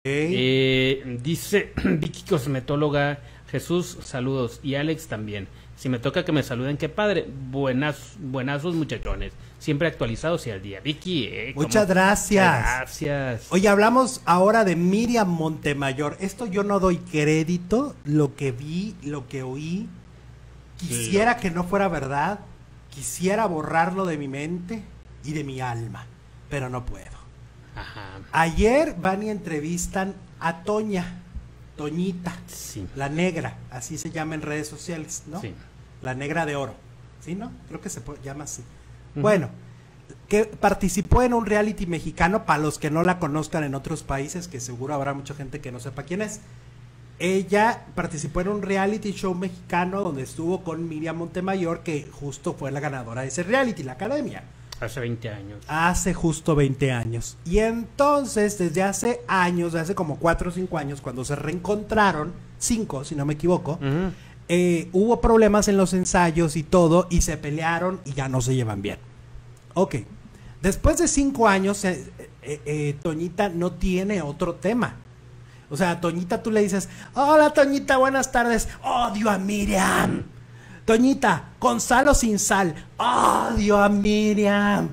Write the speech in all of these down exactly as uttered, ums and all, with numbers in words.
Eh, dice Vicky Cosmetóloga, Jesús, saludos. Y Alex también. Si me toca que me saluden, qué padre. Buenas, buenazos muchachones. Siempre actualizados y al día. Vicky, eh, muchas gracias. Gracias. Oye, hablamos ahora de Miriam Montemayor. Esto yo no doy crédito, lo que vi, lo que oí. Quisiera sí. que no fuera verdad. Quisiera borrarlo de mi mente y de mi alma, pero no puedo. Ajá. Ayer van y entrevistan a Toña, Toñita, sí. la negra, así se llama en redes sociales, ¿no? Sí. La negra de oro, ¿sí, no? Creo que se llama así. Uh-huh. Bueno, que participó en un reality mexicano, para los que no la conozcan en otros países, que seguro habrá mucha gente que no sepa quién es. Ella participó en un reality show mexicano donde estuvo con Miriam Montemayor, que justo fue la ganadora de ese reality, la Academia. Hace veinte años. Hace justo veinte años. Y entonces, desde hace años, hace como cuatro o cinco años, cuando se reencontraron, cinco si no me equivoco, uh-huh. eh, hubo problemas en los ensayos y todo, y se pelearon y ya no se llevan bien. Ok. Después de cinco años, eh, eh, eh, Toñita no tiene otro tema. O sea, a Toñita tú le dices, hola Toñita, buenas tardes, odio a Miriam. Toñita, con sal o sin sal, odio a Miriam.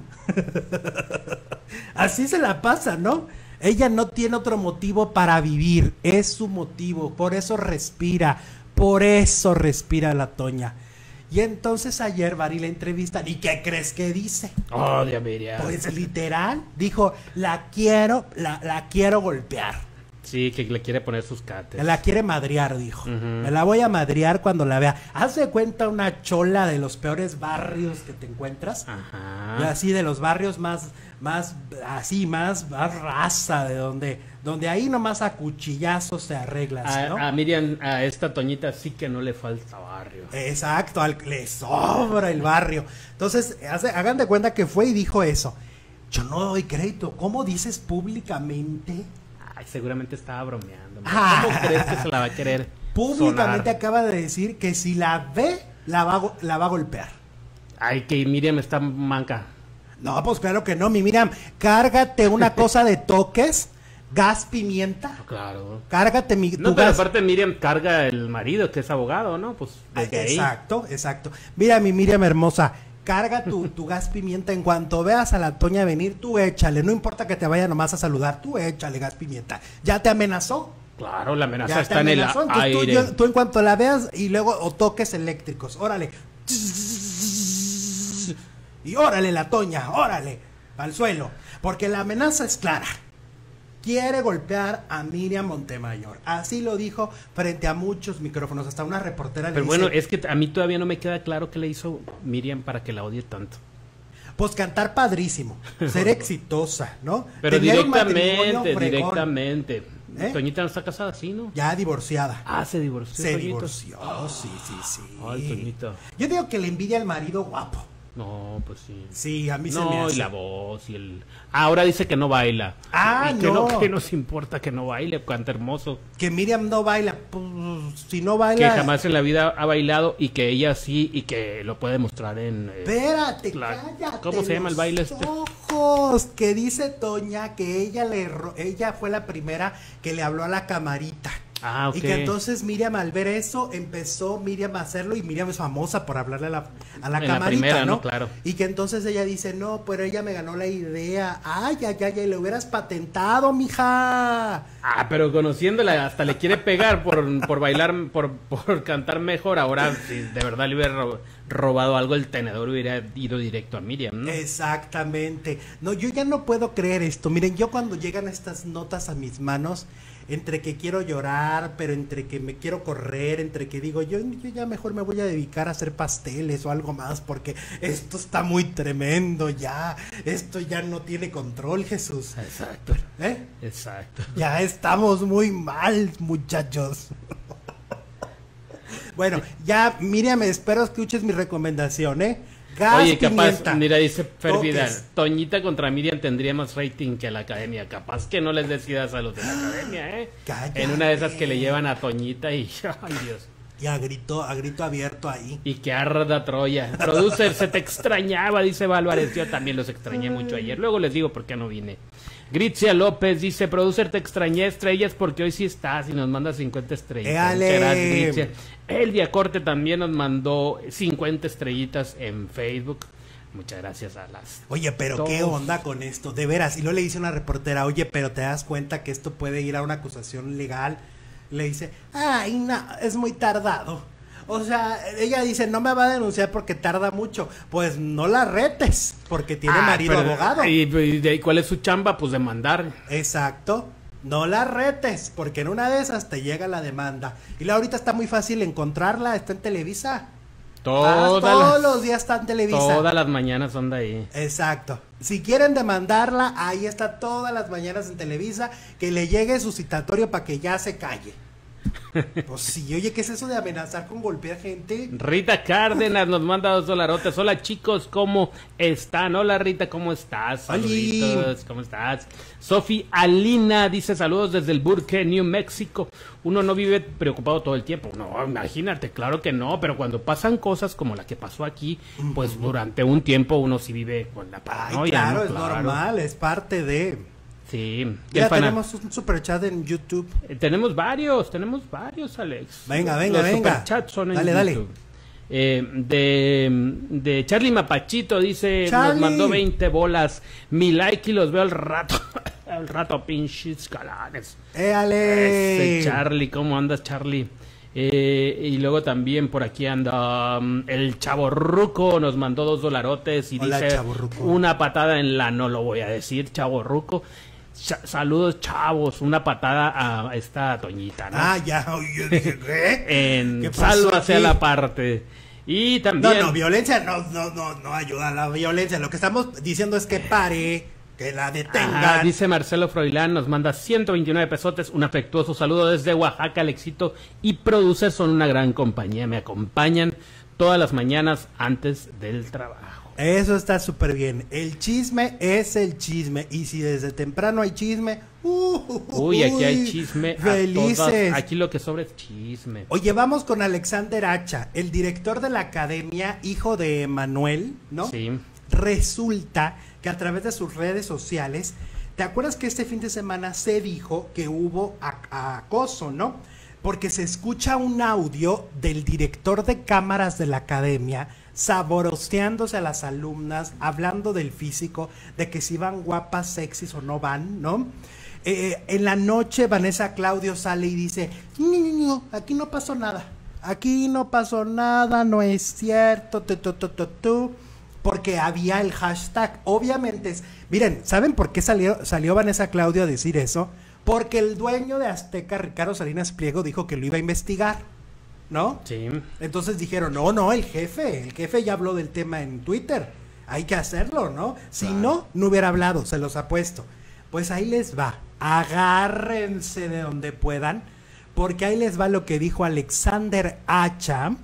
Así se la pasa, ¿no? Ella no tiene otro motivo para vivir, es su motivo, por eso respira, por eso respira la Toña. Y entonces ayer Bari la entrevistan, ¿y qué crees que dice? Odio a Miriam. Pues literal, dijo, la quiero, la, la quiero golpear. Sí, que le quiere poner sus cates. Me la quiere madrear, dijo. Uh-huh. Me la voy a madrear cuando la vea. Haz de cuenta una chola de los peores barrios que te encuentras. Ajá. Y así de los barrios más, más, así, más, más raza, de donde, donde ahí nomás a cuchillazos te arreglas, ¿no? A, a Miriam, a esta Toñita sí que no le falta barrio. Exacto, al, le sobra el barrio. Entonces, hace, hagan de cuenta que fue y dijo eso. Yo no doy crédito. ¿Cómo dices públicamente? Ay, seguramente estaba bromeando. Ah. ¿Cómo crees que se la va a querer Públicamente sonar? Acaba de decir que si la ve, la va, la va a golpear. Ay, que Miriam está manca. No, pues claro que no, mi Miriam. Cárgate una cosa de toques, gas, pimienta. Claro. Cárgate mi... No, pero gas. aparte Miriam carga el marido, que es abogado, ¿no? Pues desde ahí. Exacto, exacto. Mira, mi Miriam hermosa. Carga tu, tu gas pimienta. En cuanto veas a la Toña venir, tú échale. No importa que te vaya nomás a saludar, tú échale gas pimienta. ¿Ya te amenazó? Claro, la amenaza ya está en el aire. Tú, yo, tú en cuanto la veas y luego o toques eléctricos, órale. Y órale la Toña, órale, al suelo. Porque la amenaza es clara. Quiere golpear a Miriam Montemayor. Así lo dijo frente a muchos micrófonos. Hasta una reportera le Pero dice, bueno, es que a mí todavía no me queda claro qué le hizo Miriam para que la odie tanto. Pues cantar padrísimo, ser exitosa, ¿no? Pero tener directamente, directamente. ¿Eh? Toñita no está casada, ¿sí, no? Ya divorciada. Ah, se divorció. Se Toñito. divorció, oh, sí, sí, sí. Ay, Toñita. Yo digo que le envidia al marido guapo. No, pues sí. Sí, a mí no, se me hace. y la voz y el... Ah, ahora dice que no baila. Ah, y que no. no. Que nos importa que no baile, canta hermoso. Que Miriam no baila, pues, si no baila... Que jamás en la vida ha bailado y que ella sí, y que lo puede mostrar en... Eh, Espérate, la... cállate. ¿Cómo se llama el baile este? Ojos, que dice Toña que ella le ella fue la primera que le habló a la camarita. Ah, ok. Y que entonces Miriam al ver eso empezó Miriam a hacerlo, y Miriam es famosa por hablarle a la, a la en camarita, la primera, ¿no? ¿no? Claro. Y que entonces ella dice, no, pero ella me ganó la idea. Ay, ay, ay, ay, le hubieras patentado, mija. Ah, pero conociéndola hasta le quiere pegar por, por bailar, por, por cantar mejor. Ahora, si de verdad le hubiera robado algo, el tenedor hubiera ido directo a Miriam, ¿no? Exactamente. No, yo ya no puedo creer esto. Miren, yo cuando llegan estas notas a mis manos, entre que quiero llorar, pero entre que me quiero correr, entre que digo, yo, yo ya mejor me voy a dedicar a hacer pasteles o algo más, porque esto está muy tremendo ya. Esto ya no tiene control, Jesús. Exacto. ¿Eh? Exacto. Ya estamos muy mal, muchachos. Bueno, ya, Miriam, espero escuches mi recomendación, ¿eh? Gas, Oye, capaz, pimienta, mira, dice Fer toques. Vidal, Toñita contra Miriam tendría más rating que la academia. Capaz que no les decidas a los de la academia, ¿eh? Cállate. En una de esas que le llevan a Toñita y... ¡Ay, Dios! Y a grito, a grito abierto ahí. Y que arda Troya. Producer, se te extrañaba, dice Val Álvarez. Yo también los extrañé mucho ayer. Luego les digo por qué no vine. Gritzia López dice, producer, te extrañé estrellas porque hoy sí estás y nos manda cincuenta estrellitas. ¡Éale! Muchas gracias, Gritzia. Elvia Corte también nos mandó cincuenta estrellitas en Facebook. Muchas gracias a las... Oye, pero todos. ¿qué onda con esto? De veras, y luego le dice una reportera, oye, pero te das cuenta que esto puede ir a una acusación legal. Le dice, ay, no, es muy tardado. O sea, ella dice, no me va a denunciar porque tarda mucho. Pues no la retes, porque tiene Ah, marido pero- abogado. ¿Y, y, y cuál es su chamba? Pues demandar. Exacto. No la retes, porque en una de esas te llega la demanda. Y la ahorita está muy fácil encontrarla, está en Televisa. Todas Ah, todos las, los días está en Televisa. Todas las mañanas anda ahí. Exacto. Si quieren demandarla, ahí está todas las mañanas en Televisa, que le llegue su citatorio para que ya se calle. Pues sí, oye, ¿qué es eso de amenazar con golpear gente? Rita Cárdenas nos manda dos dolarotes. Hola chicos, ¿cómo están? Hola Rita, ¿cómo estás? Saluditos, ¿cómo estás? Sofi Alina dice saludos desde el Burke, New Mexico. Uno no vive preocupado todo el tiempo. No, imagínate, claro que no, pero cuando pasan cosas como la que pasó aquí, pues durante un tiempo uno sí vive con la Ay, paranoia. claro, ¿no? es Claro. normal, es parte de... Sí. Ya El fana- tenemos un superchat en YouTube. Eh, tenemos varios, tenemos varios, Alex. Venga, venga, Los venga. superchats son en Dale, dale. YouTube. Eh, de, de Charlie Mapachito dice, Charlie. nos mandó veinte bolas. Mi like y los veo al rato. Al rato, pinches calanes. ¡Éale! Ese Charlie, ¿cómo andas, Charlie? Eh, y luego también por aquí anda um, el Chavorruco, nos mandó dos dolarotes y Hola, dice Chavorruco. una patada en la, no lo voy a decir, Chavorruco. Cha- saludos, chavos, una patada a esta Toñita, ¿no? Ah, ya, yo dije, ¿qué? En ¿Qué pasó sálvase a aquí? la parte. Y No, también... no, violencia no, no, no, no ayuda a la violencia. Lo que estamos diciendo es que pare, que la detengan. Ajá, dice Marcelo Froilán, nos manda ciento veintinueve pesotes, un afectuoso saludo desde Oaxaca, Alexito y Producer son una gran compañía, me acompañan todas las mañanas antes del trabajo. Eso está súper bien. El chisme es el chisme. Y si desde temprano hay chisme, uh, Uy, aquí hay chisme a felices. todas. Aquí lo que sobra es chisme. Oye, vamos con Alexander Hacha, el director de la academia, hijo de Manuel, ¿no? Sí. Resulta que a través de sus redes sociales, ¿te acuerdas que este fin de semana se dijo que hubo ac- acoso, ¿no? Porque se escucha un audio del director de cámaras de la academia saboroseándose a las alumnas, hablando del físico, de que si van guapas, sexys o no van, ¿no? Eh, en la noche Vanessa Claudio sale y dice, no, no, no, aquí no pasó nada, aquí no pasó nada, no es cierto, tu, tu, tu, tu, tu, porque había el hashtag, obviamente es, miren, ¿saben por qué salió, salió Vanessa Claudio a decir eso? Porque el dueño de Azteca, Ricardo Salinas Pliego, dijo que lo iba a investigar, ¿no? Sí. Entonces dijeron, no, no, el jefe, el jefe ya habló del tema en Twitter, hay que hacerlo, ¿no? Si Claro. no, no hubiera hablado, se los apuesto. Pues ahí les va, agárrense de donde puedan, porque ahí les va lo que dijo Alexander Hacha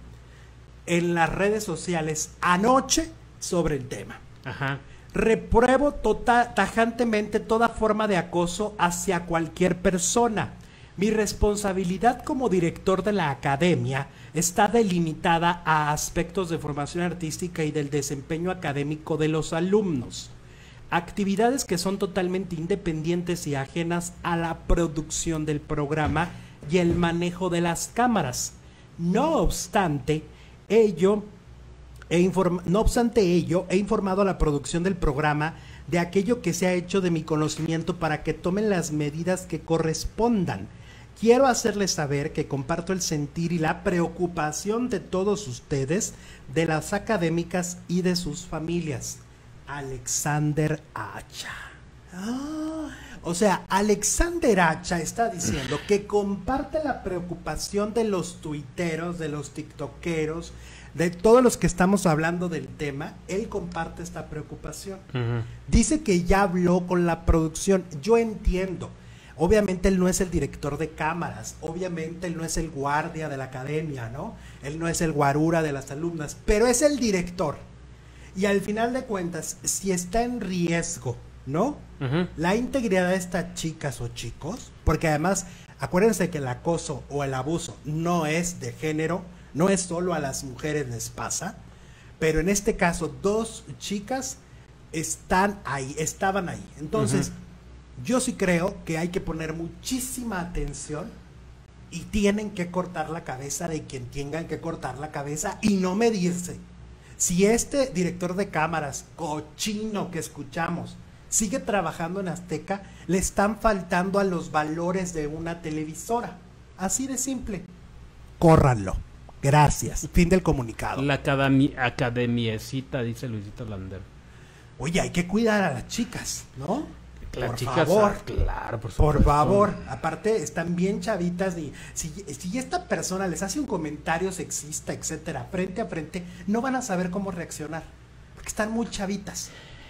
en las redes sociales anoche sobre el tema. Ajá. Repruebo tota- tajantemente toda forma de acoso hacia cualquier persona. Mi responsabilidad como director de la academia está delimitada a aspectos de formación artística y del desempeño académico de los alumnos. Actividades que son totalmente independientes y ajenas a la producción del programa y el manejo de las cámaras. No obstante, ello He inform- no obstante ello, he informado a la producción del programa de aquello que se ha hecho de mi conocimiento para que tomen las medidas que correspondan. Quiero hacerles saber que comparto el sentir y la preocupación de todos ustedes, de las académicas y de sus familias. Alexander Hacha. Ah, o sea, Alexander Hacha está diciendo que comparte la preocupación de los tuiteros, de los tiktokeros, de todos los que estamos hablando del tema. Él comparte esta preocupación. Ujú. Dice que ya habló con la producción. Yo entiendo. Obviamente él no es el director de cámaras, obviamente él no es el guardia de la academia, ¿no? Él no es el guarura de las alumnas, pero es el director. Y al final de cuentas, si está en riesgo, ¿no? Ujú. La integridad de estas chicas o chicos, porque además, acuérdense que el acoso o el abuso no es de género, no es solo a las mujeres les pasa, pero en este caso dos chicas están ahí, estaban ahí. Entonces, Ujú. yo sí creo que hay que poner muchísima atención y tienen que cortar la cabeza de quien tengan que cortar la cabeza y no medirse. Si este director de cámaras, cochino que escuchamos, sigue trabajando en Azteca, le están faltando a los valores de una televisora. Así de simple. Córranlo. Gracias. Fin del comunicado. La academi academiecita, dice Luisito Lander. Oye, hay que cuidar a las chicas, ¿no? Las por chicas, favor. ah, claro, por Por supuesto. favor. Aparte, están bien chavitas. Y si, si esta persona les hace un comentario sexista, etcétera, frente a frente, no van a saber cómo reaccionar. Porque están muy chavitas.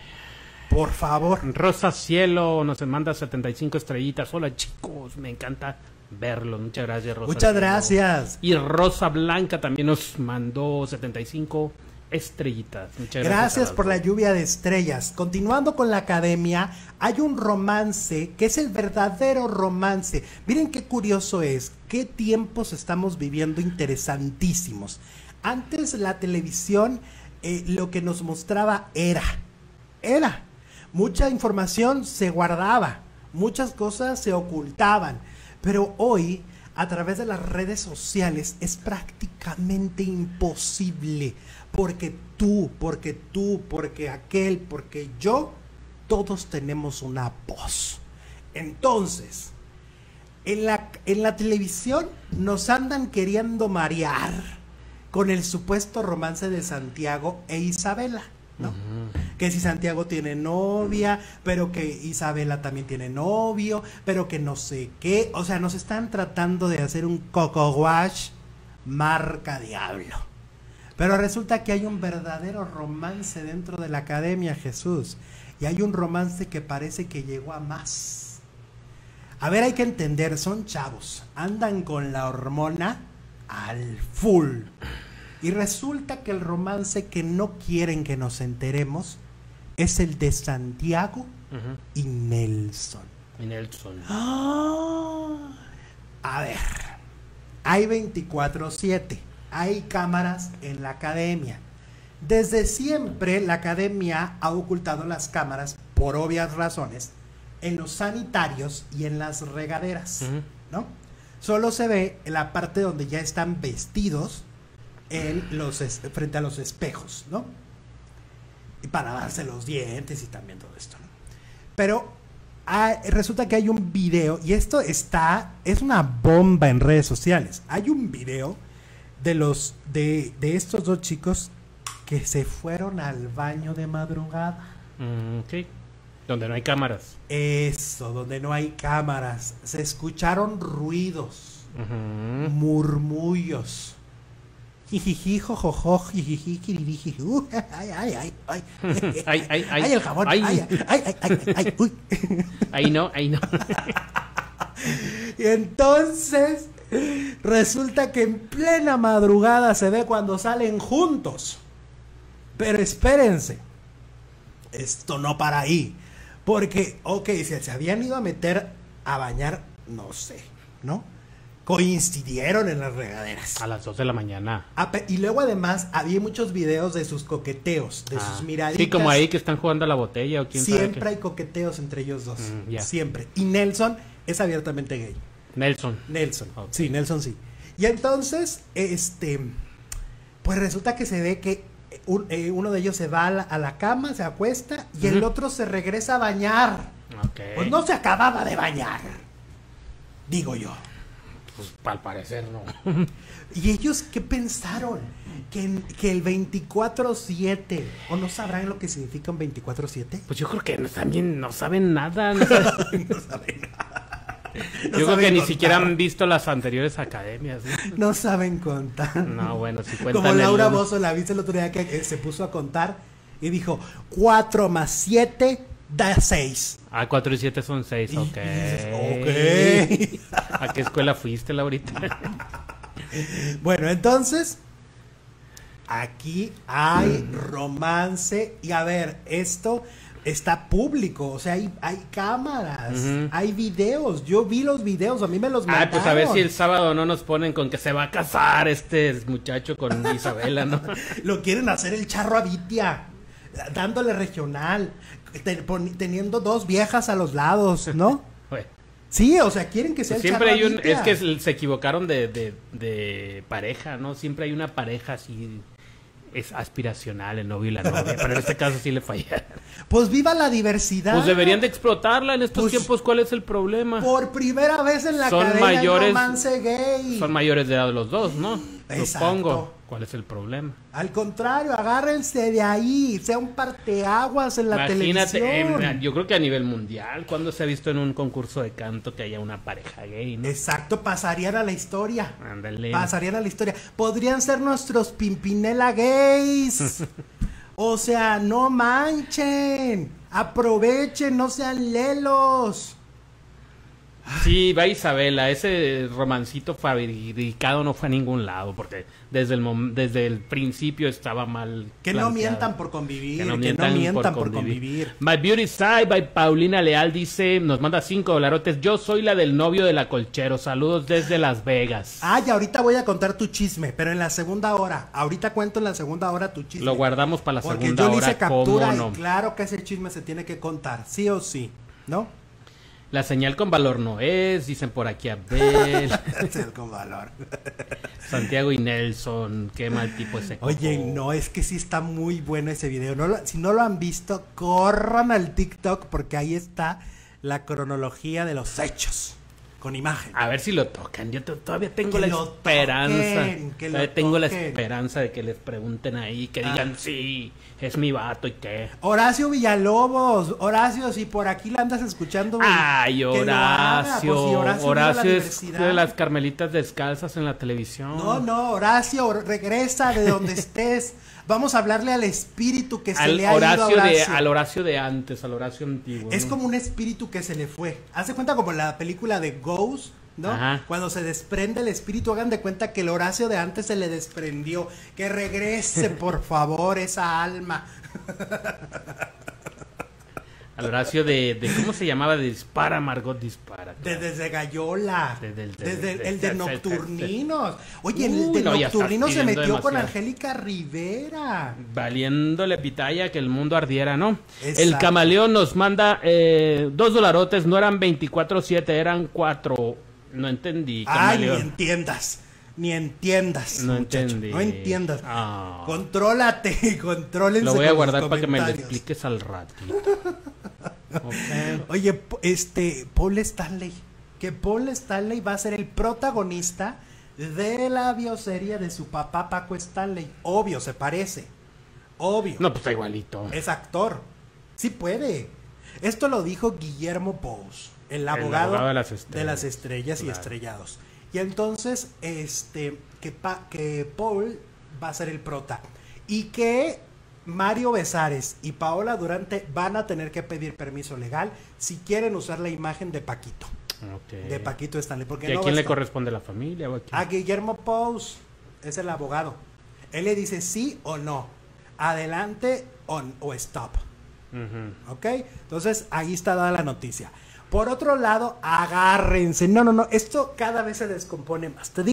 Por favor. Rosa Cielo nos manda setenta y cinco estrellitas. Hola, chicos, me encanta verlos. Muchas gracias, Rosa. Muchas Cielo. gracias. Y Rosa Blanca también nos mandó setenta y cinco estrellitas. Muchas gracias. Gracias por la lluvia de estrellas. Continuando con la academia, hay un romance que es el verdadero romance. Miren qué curioso es, qué tiempos estamos viviendo interesantísimos. Antes la televisión eh, lo que nos mostraba era, era, mucha información se guardaba, muchas cosas se ocultaban, pero hoy a través de las redes sociales es prácticamente imposible, porque tú, porque tú, porque aquel, porque yo, todos tenemos una voz. Entonces, en la, en la televisión nos andan queriendo marear con el supuesto romance de Santiago e Isabela, ¿no? Uh-huh. Que si Santiago tiene novia, pero que Isabela también tiene novio, pero que no sé qué. O sea, nos están tratando de hacer un coco wash marca diablo. Pero resulta que hay un verdadero romance dentro de la academia, Jesús. Y hay un romance que parece que llegó a más. A ver, hay que entender, son chavos, andan con la hormona al full. Y resulta que el romance que no quieren que nos enteremos es el de Santiago uh-huh. y Nelson. Y Nelson. ¡Oh! A ver, hay veinticuatro siete, hay cámaras en la academia. Desde siempre la academia ha ocultado las cámaras, por obvias razones, en los sanitarios y en las regaderas, uh-huh. ¿no? Solo se ve en la parte donde ya están vestidos en los es, frente a los espejos, ¿no? Y para darse los dientes y también todo esto, ¿no? Pero hay, resulta que hay un video, y esto está, es una bomba en redes sociales. Hay un video de los, de, de estos dos chicos que se fueron al baño de madrugada. Mm, ok. Donde no hay cámaras. Eso, donde no hay cámaras. Se escucharon ruidos, uh-huh. murmullos. Jijiji, jojojo, jijiji, kiriji, uh, ay, ay, ay, ay, ay, ay, ay, ay, el jabón, ay, ay, ay, ay, ay, ay, uy. Ahí no, ahí no. Y entonces resulta que en plena madrugada se ve cuando salen juntos. Pero espérense, esto no para ahí, porque, ok, si se habían ido a meter a bañar, no sé, ¿no? Coincidieron en las regaderas. A las dos de la mañana. Y luego además había muchos videos de sus coqueteos, de ah, sus miraditas. Sí, como ahí que están jugando a la botella o quién sabe. Siempre hay coqueteos entre ellos dos. Mm, yeah. Siempre. Y Nelson es abiertamente gay. Nelson. Nelson. Okay. Sí, Nelson sí. Y entonces, este, pues resulta que se ve que un, eh, uno de ellos se va a la, a la cama, se acuesta y uh-huh. el otro se regresa a bañar. Okay. Pues no se acababa de bañar, digo yo. Pues al parecer no. ¿Y ellos qué pensaron? Que, que el veinticuatro siete, ¿o no sabrán lo que significa un veinticuatro siete? Pues yo creo que no, también no saben nada. No saben, no saben nada. No yo creo que contar. Ni siquiera han visto las anteriores academias. ¿No? No saben contar. No, bueno, si cuentan. Como Laura el... Bozzo, la viste el otro día que eh, se puso a contar y dijo cuatro más siete da seis. Ah, cuatro y siete son seis, ok. Ok. ¿A qué escuela fuiste, Laurita? Bueno, entonces, aquí hay romance. Y a ver, esto está público. O sea, hay, hay cámaras, uh-huh. hay videos. Yo vi los videos, a mí me los mandaron. Ah, pues a ver si el sábado no nos ponen con que se va a casar este muchacho con Isabela, ¿no? Lo quieren hacer el Charro Avitia, dándole regional. ten, pon, teniendo dos viejas a los lados, ¿no? Bueno. Sí, o sea, quieren que sea Pues el siempre hay un, Charro es que Avitia. se equivocaron de, de, de pareja, ¿no? Siempre hay una pareja así, es aspiracional, el novio y la novia, pero en este caso sí le fallaron. Pues viva la diversidad. Pues deberían de explotarla en estos Pues, tiempos, ¿cuál es el problema? Por primera vez en la Son cadena mayores- hay romance gay. Son mayores de edad los dos, ¿no? Exacto. Supongo. ¿Cuál es el problema? Al contrario, agárrense de ahí, sea un parteaguas en la Imagínate, televisión. eh, yo creo que a nivel mundial, ¿cuándo se ha visto en un concurso de canto que haya una pareja gay, no? Exacto, pasarían a la historia. Ándale. Pasarían a la historia. Podrían ser nuestros Pimpinela gays. O sea, no manchen. Aprovechen, no sean lelos. Sí, va Isabela, ese romancito fabricado no fue a ningún lado, porque desde el mom- desde el principio estaba mal Que no planteado. mientan por convivir. Que Que no no mientan, mientan, por, por, convivir. convivir. My Beauty Side by Paulina Leal dice, nos manda cinco dolarotes. Yo soy la del novio de la Colchero. Saludos desde Las Vegas. Ay, ahorita voy a contar tu chisme, pero en la segunda hora. Ahorita cuento en la segunda hora tu chisme. Lo guardamos para la Porque segunda yo le hora. hice captura ¿Cómo y no? claro que ese chisme se tiene que contar, sí o sí, ¿no? La señal con valor no es, dicen por aquí Abel, Con valor. Santiago y Nelson, qué mal tipo ese. Oye, cojo. no, es que sí está muy bueno ese video. No lo- si no lo han visto, corran al TikTok porque ahí está la cronología de los hechos. Con imagen. A ver si lo tocan. Yo to- todavía tengo Que la lo esperanza. toquen, que lo todavía tengo la toquen. esperanza de que les pregunten ahí, que Ah. digan, sí, es mi vato y qué. Horacio Villalobos, Horacio, si por aquí la andas escuchando. Ay, que lo haga, Horacio. pues, si Horacio Horacio vive la es diversidad. de las carmelitas descalzas en la televisión. No, no, Horacio, regresa de donde estés. Vamos a hablarle al espíritu que se Al le ha Horacio, ido a de, Horacio. al Horacio de antes, al Horacio antiguo. Es ¿no? como un espíritu que se le fue. Hace cuenta como la película de Ghost, ¿no? Ajá. Cuando se desprende el espíritu, hagan de cuenta que el Horacio de antes se le desprendió. Que regrese, por favor, esa alma. Al Horacio de, de. ¿Cómo se llamaba? De Dispara, Margot Dispara. De- desde Gallola. De- del- del- desde el, de- el de de- Nocturninos. Oye, Uy, el de no, ya estás Nocturninos se pidiendo metió con demasiado. Angélica Rivera. Valiéndole pitaya que el mundo ardiera, ¿no? Exacto. El camaleón nos manda eh, dos dolarotes, no eran veinticuatro siete, eran cuatro. No entendí, Ay, ni camaleón. entiendas. Ni entiendas. No muchacho, entendí. No entiendas. Ah. Contrólate y contrólense. Lo voy a con los guardar para que me lo comentarios. expliques al ratito. Ok. Oye, po- este, Paul Stanley. Que Paul Stanley va a ser el protagonista de la bioserie de su papá Paco Stanley. Obvio, se parece. Obvio. No, pues está igualito. Es actor. Sí puede. Esto lo dijo Guillermo Pous, el abogado, abogado de las estrellas. de las estrellas y Claro. estrellados. Y entonces, este, que, pa- que Paul va a ser el prota. Y que Mario Besares y Paola Durante van a tener que pedir permiso legal si quieren usar la imagen de Paquito. Ok. De Paquito Stanley. Porque ¿Y a no quién va le estar- corresponde la familia? O a quién? A Guillermo Pous, es el abogado. Él le dice sí o no, adelante o, o stop. Ujú. ¿Ok? Entonces, ahí está dada la noticia. Por otro lado, agárrense. No, no, no. Esto cada vez se descompone más. Te digo